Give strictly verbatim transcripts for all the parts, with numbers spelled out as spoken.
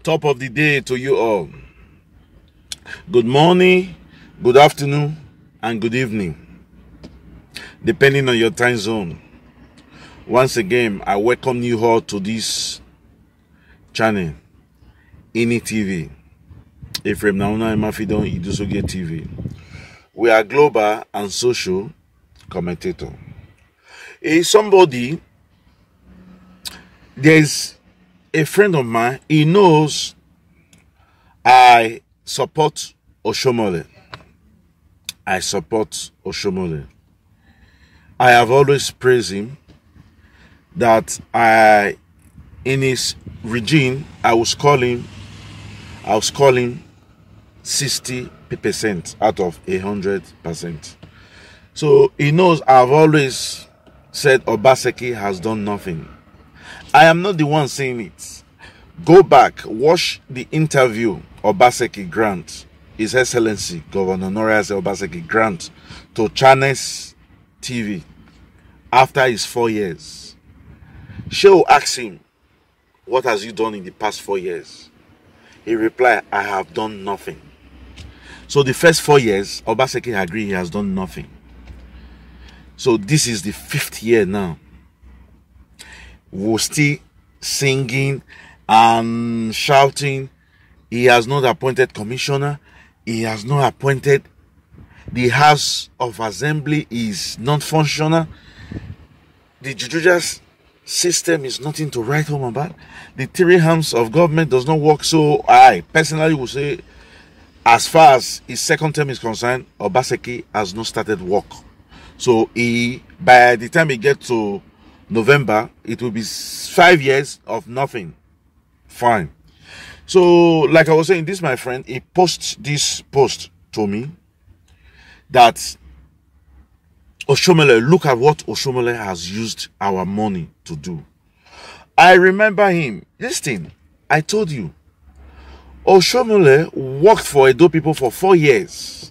Top of the day to you all. Good morning, good afternoon, and good evening, depending on your time zone. Once again, I welcome you all to this channel, Ini T V. Ephraim Nauna Emafidon Idusoge T V. We are global and social commentator. Is somebody, there's a friend of mine, he knows I support Oshomole. I support Oshomole. I have always praised him that I, in his regime, I was calling, I was calling sixty percent out of a hundred percent. So he knows I've always said Obaseki has done nothing. I am not the one saying it. Go back, watch the interview Obaseki grant, His Excellency Governor Norias Obaseki grant to Channels T V after his four years. Shehu asked him, "What has you done in the past four years?" He replied, "I have done nothing." So the first four years, Obaseki agreed he has done nothing. So this is the fifth year now. We're still singing and shouting. He has not appointed commissioner. He has not appointed. The House of Assembly is not functional. The judicial system is nothing to write home about. The three arms of government does not work. So I personally would say, as far as his second term is concerned, Obaseki has not started work. So he, by the time he gets to November, it will be five years of nothing. Fine. So, like I was saying, this, my friend, he posts this post to me that Oshomole, look at what Oshomole has used our money to do. I remember him. Listen, I told you, Oshomole worked for Edo people for four years.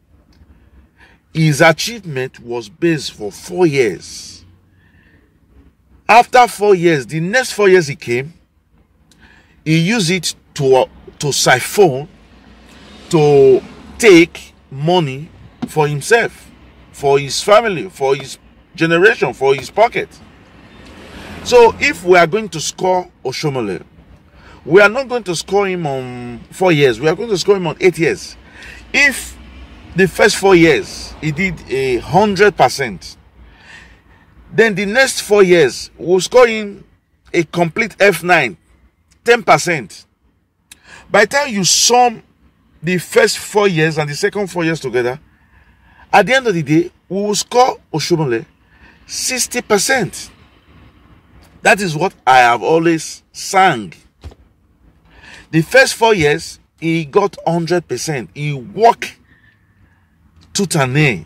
His achievement was based for four years. After four years, the next four years he came, he used it to, uh, to siphon, to take money for himself, for his family, for his generation, for his pocket. So if we are going to score Oshomole, we are not going to score him on four years. We are going to score him on eight years. If the first four years he did a hundred percent, then the next four years we'll score him a complete F nine, ten percent. By the time you sum the first four years and the second four years together, at the end of the day, we will score Oshomole sixty percent. That is what I have always sang. The first four years, he got one hundred percent. He worked tooth and nail.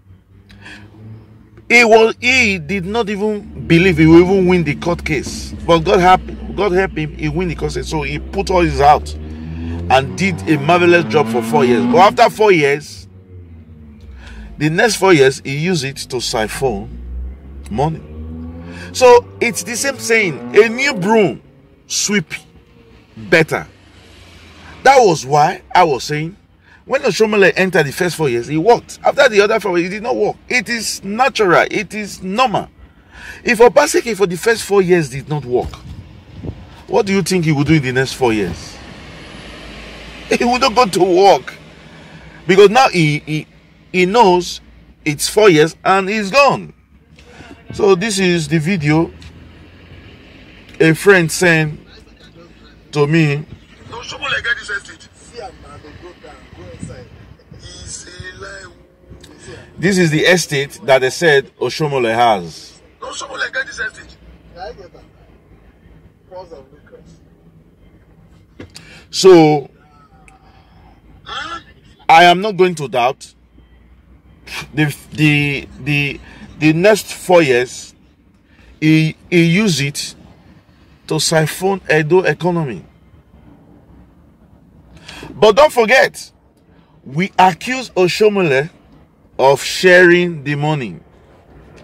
He, was, he did not even believe he will even win the court case. But God help, God help him, he win the court case. So he put all his out and did a marvelous job for four years. But after four years, the next four years, he used it to siphon money. So it's the same saying, a new broom sweep better. That was why I was saying, when Oshomole entered the first four years, he worked. After the other four years, he did not work. It is natural. It is normal. If Obaseki for the first four years did not work, what do you think he would do in the next four years? He would not go to work. Because now he, he, he knows it's four years and he's gone. So this is the video a friend sent to me. Oshomole get this estate. This is the estate that they said Oshomole has. Oshomole get this estate. So I am not going to doubt the the the the next four years he he used it to siphon Edo economy. But don't forget, we accuse Oshomole of sharing the money.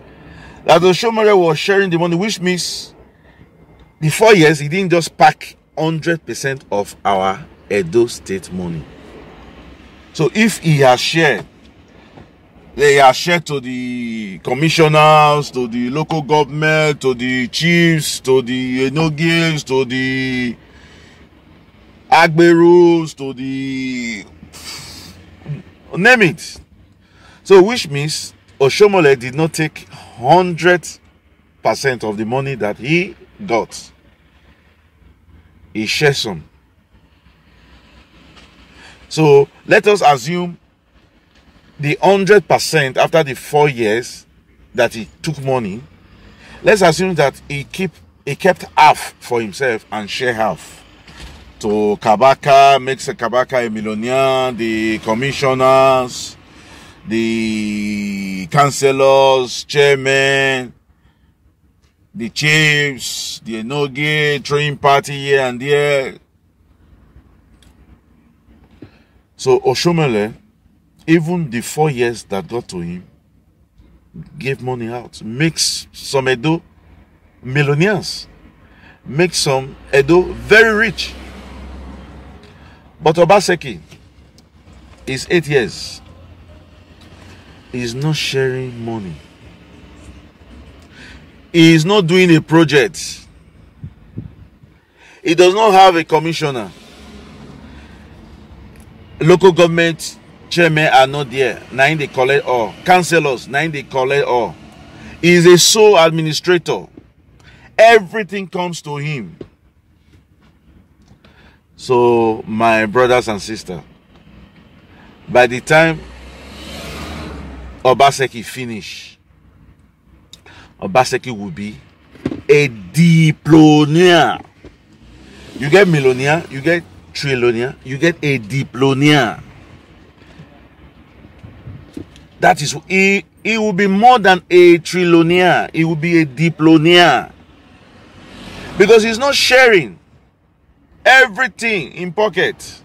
That Oshomole was sharing the money, which means the four years he didn't just pack one hundred percent of our Edo State money. So if he has shared, they are shared to the commissioners, to the local government, to the chiefs, to the Enogis, to the Agberus, to the name it. So which means Oshomole did not take one hundred percent of the money that he got. He shared some. So let us assume the one hundred percent after the four years that he took money. Let's assume that he keep he kept half for himself and share half to Kabaka, makes a Kabaka a millionaire, the commissioners, the councillors, chairmen, the chiefs, the Enoge, throwing party here and there. So Oshomole, even the four years that got to him, gave money out, makes some Edo millionaires, makes some Edo very rich. But Obaseki is eight years. He is not sharing money. He is not doing a project. He does not have a commissioner. Local government chairmen are not there. Nine they collect all. Councillors, nine they collect all. He is a sole administrator. Everything comes to him. So, my brothers and sisters, by the time Obaseki finish, Obaseki will be a diplonaire. You get millionaire, you get trillionaire, you get a diplonaire. That is, he, he will be more than a trillionaire. He will be a diplonaire. Because he's not sharing everything in pocket.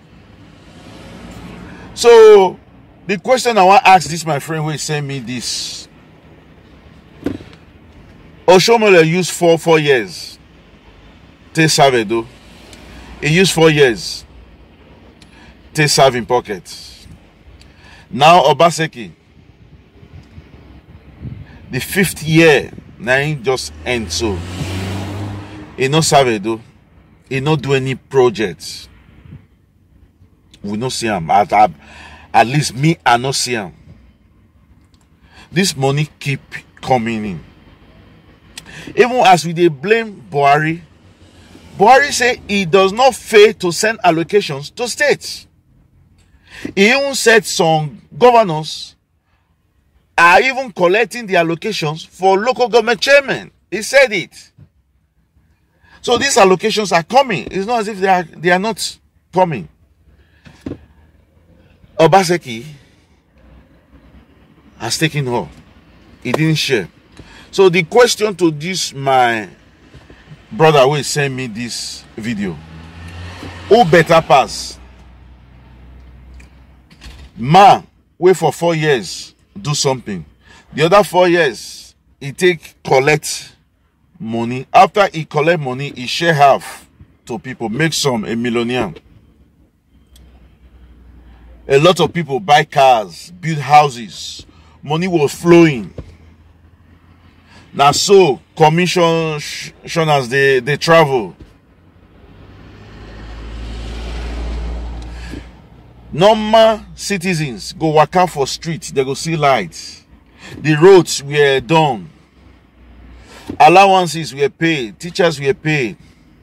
So, the question I want to ask this, my friend, will send me this. Oshomole used four, four years. Te Savedo. He used four years. Te serve in pocket. Now Obaseki. The fifth year. Now he just end so. He no Savedo. He not do any projects. We not see him. At, at, at least me, I not see him. This money keep coming in. Even as we they blame Buhari, Buhari say he does not fail to send allocations to states. He even said some governors are even collecting the allocations for local government chairmen. He said it. So these allocations are coming. It's not as if they are they are not coming. Obaseki has taken all. He didn't share. So the question to this my brother will send me this video. Who better pass? Man, wait for four years, do something. The other four years, he take collect money. After he collect money, he share half to people, make some a millionaire. A lot of people buy cars, build houses. Money was flowing. Now so commissioners they they travel. Normal citizens go walk out for streets, they go see lights. The roads were done. Allowances were paid, teachers were paid.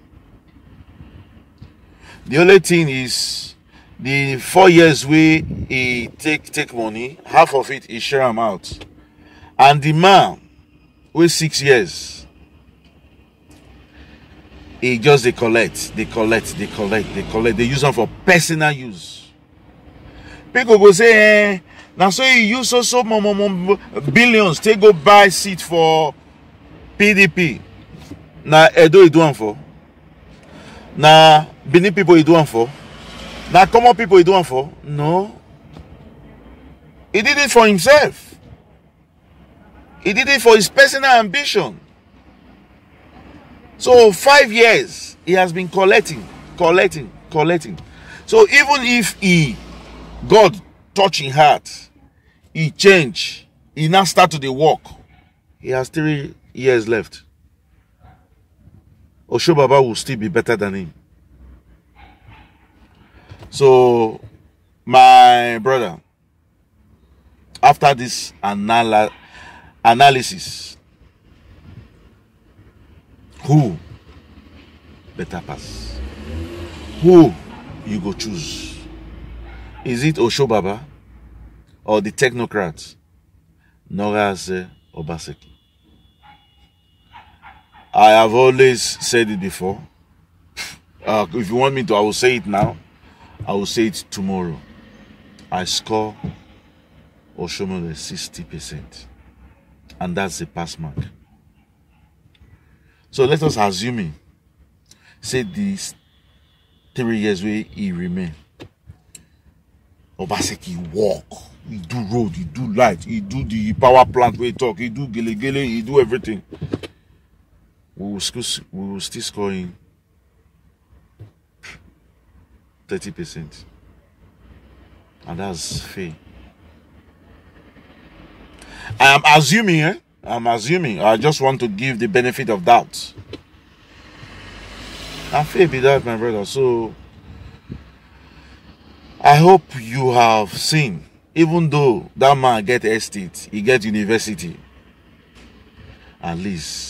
The only thing is the four years we he take take money, half of it he share them out. And the man with six years, he just they collect, they collect, they collect, they collect, they use them for personal use. People go say, eh, now so you use so so more, more, more billions, take go buy seat for P D P. Now Edo you do one for. Now Benin people you do one for. Now common people you do one for. No. He did it for himself. He did it for his personal ambition. So five years he has been collecting. collecting, collecting. So even if he, God touch his heart, he change, he now start to the walk, he has three years left. Osho Baba will still be better than him. So, my brother, after this anal analysis, who better pass? Who you go choose? Is it Osho Baba or the technocrats, Nogase Obaseki? I have always said it before. Uh, if you want me to, I will say it now. I will say it tomorrow. I score Oshomole sixty percent. And that's the pass mark. So let us assume it. Say these three years where he remain. Obaseki walk. He do road, he do light, he do the power plant where he talk, he do gele gele, he do everything. We will still, we will still score in thirty percent. And that's fair. I am assuming, eh? I'm assuming. I just want to give the benefit of doubt. I'm fair be that, my brother. So, I hope you have seen, even though that man get estate, he get university, at least,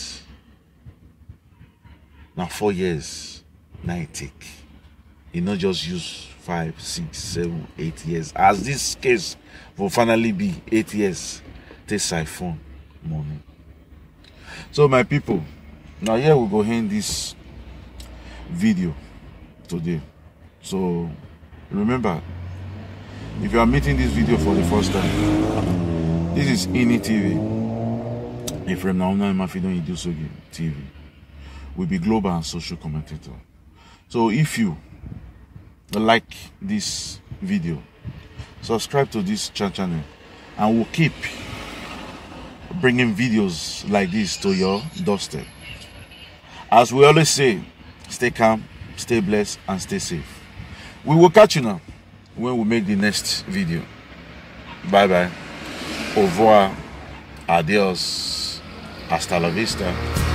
now four years, nine take. He not just use five, six, seven, eight years. As this case will finally be eight years, take siphon money. So my people, now here we go end this video today. So remember, if you are meeting this video for the first time, this is Ini T V. If from now on, Mafidon Idusogi T V will be global and social commentator. So if you like this video, subscribe to this channel, and we'll keep bringing videos like this to your doorstep. As we always say, stay calm, stay blessed, and stay safe. We will catch you now when we make the next video. Bye bye. Au revoir. Adios. Hasta la vista.